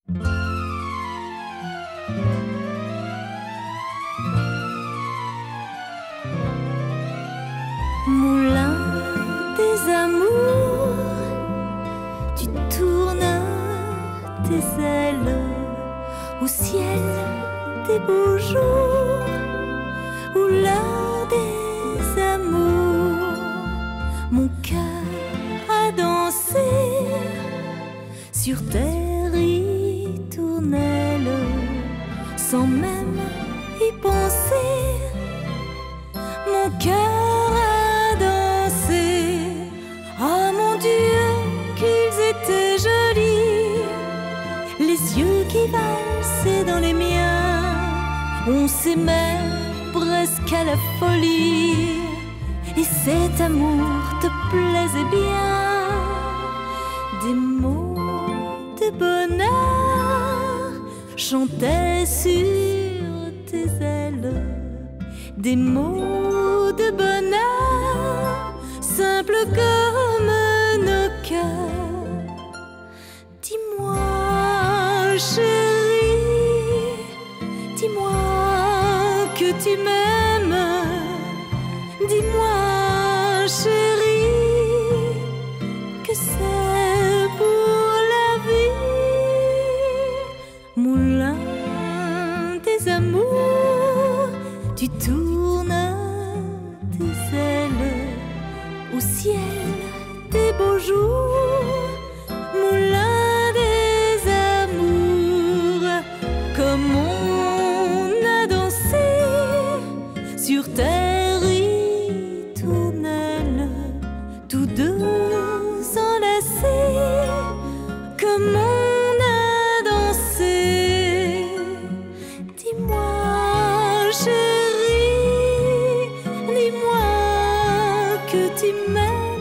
Moulin des amours, tu tournes tes ailes au ciel des beaux jours, où l'heure des amours, mon cœur a dansé sur tes ritournelles, sans même y penser. Mon cœur a dansé, oh mon Dieu, qu'ils étaient jolis, les yeux qui valsaient dans les miens, on s'aimait presque à la folie, et cet amour te plaisait bien. Des mots de bonheur chantaient sur tes ailes, des mots de bonheur simples comme nos cœurs. Dis-moi, chérie, dis-moi que tu m'aimes. Dis-moi, chérie, que c'est pour la vie. Moulin des amours, tu tournes tes ailes au ciel des beaux jours. Moulin des amours, comme on a dansé sur tes ritournelles, tous deux enlacés, comme on a dansé. Dis-moi, chérie, dis-moi que tu m'aimes.